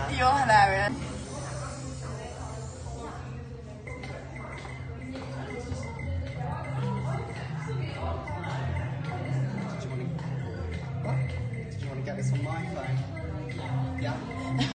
You're hilarious. Did you want to get this on my phone? Yeah.